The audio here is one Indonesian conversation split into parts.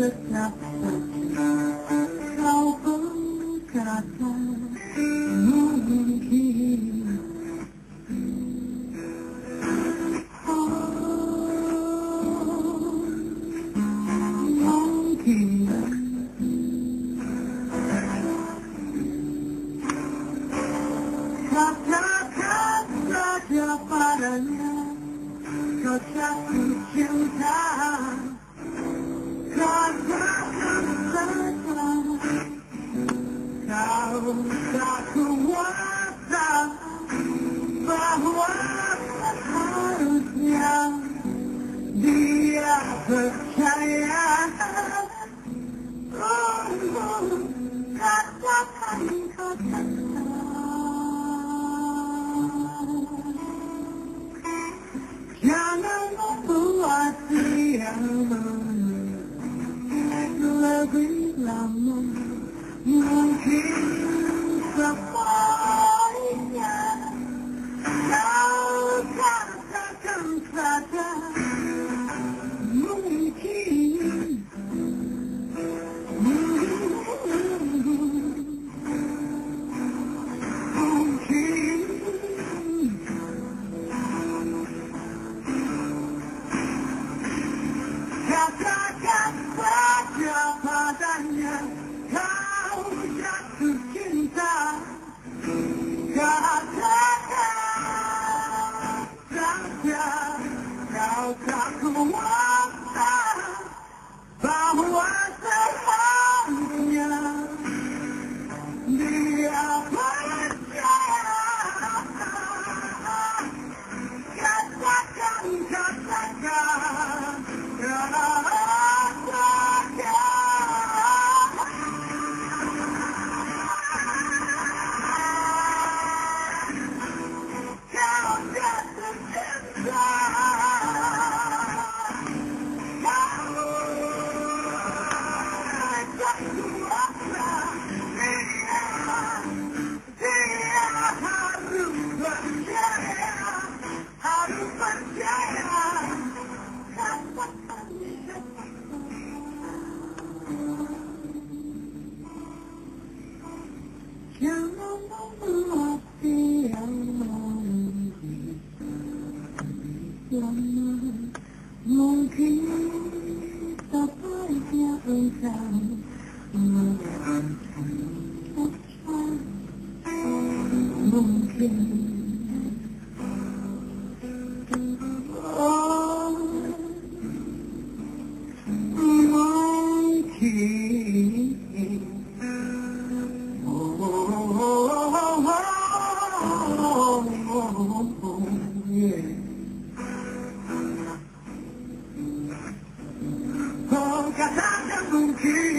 tetap kau berkata mungkin. Katakan saja padanya kau jatuh cinta. Katakan saja kau tak kuasa bahwa seharusnya dia percaya. Katakan jangan membuat dia lebih lama. Mungkin semuanya kau katakan saja mungkin. Katakan saja padanya kau jatuh cinta. Katakan saja kau tak kuasa bahwa seharusnya dia percaya. Katakan, katakan, jangan membuat dia lama. Mungkin sebaiknya engkau mungkin. Oh, mungkin. Oh, katakan mungkin.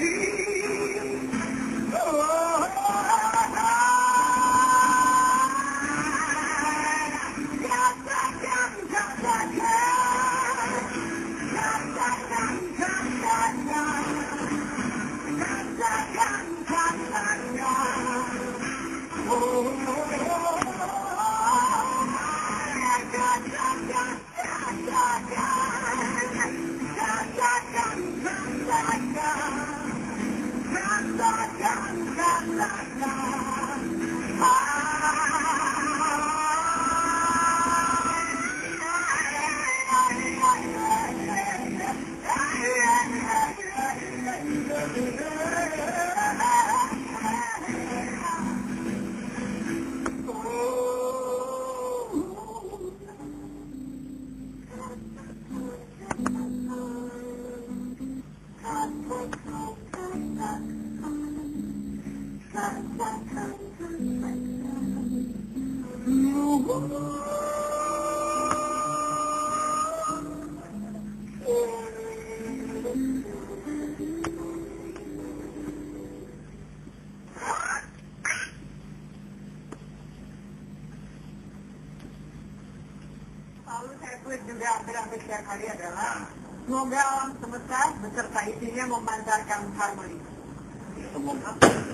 Katakan, katakan. Katakan, katakan. Katakan, katakan. Oh, katakan, katakan. Katakan, katakan. Katakan, katakan. Lalu saya tulis juga hampir-hampir setiap kali adalah semoga alam semesta beserta isinya memancarkan harmoni. Semoga.